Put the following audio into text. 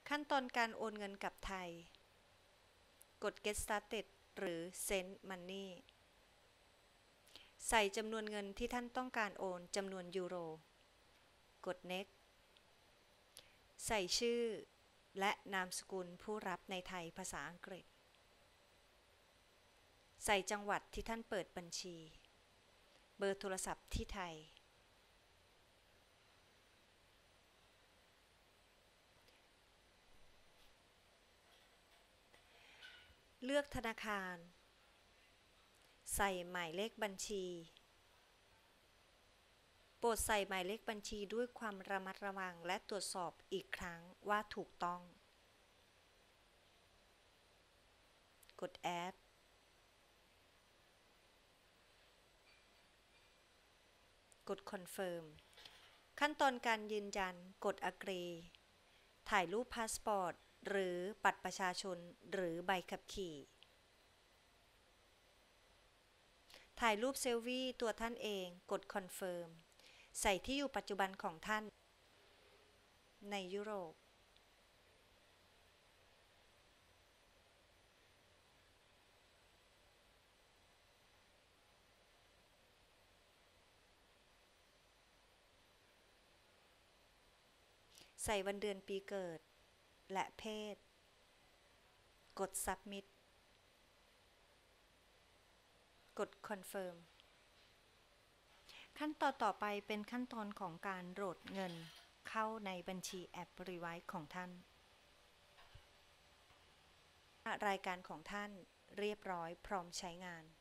ขั้นตอนการโอนเงินกับไทยกด Get Started หรือ Send Money ใส่จำนวนเงินที่ท่านต้องการโอนจำนวนยูโรกด Next ใส่ชื่อและนามสกุลผู้รับในไทยภาษาอังกฤษใส่จังหวัดที่ท่านเปิดบัญชีเบอร์โทรศัพท์ที่ไทยเลือกธนาคารใส่หมายเลขบัญชีโปรดใส่หมายเลขบัญชีด้วยความระมัดระวังและตรวจสอบอีกครั้งว่าถูกต้องกด Add กด Confirm ขั้นตอนการยืนยันกด Agree ถ่ายรูปพาสปอร์ตหรือบัตรประชาชนหรือใบขับขี่ถ่ายรูปเซลฟี่ตัวท่านเองกด Confirm ใส่ที่อยู่ปัจจุบันของท่านในยุโรปใส่วันเดือนปีเกิดและเพศกด Submit กด Confirm ขั้นตอนต่อไปเป็นขั้นตอนของการโหลดเงินเข้าในบัญชีแอป Revoice ของท่านรายการของท่านเรียบร้อยพร้อมใช้งาน